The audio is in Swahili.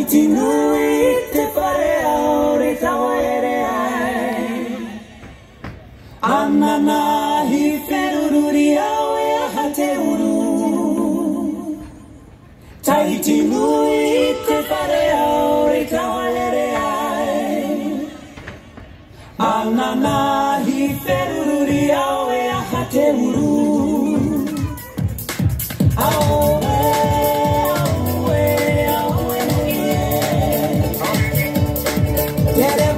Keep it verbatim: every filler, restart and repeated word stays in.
Tahiti nui te whare au re tawa ere ai. Anana hi wherururi au e aha te uru. Tahiti nui te whare au re tawa ere ai. Anana hi wherururi au e aha te uru. Au yeah.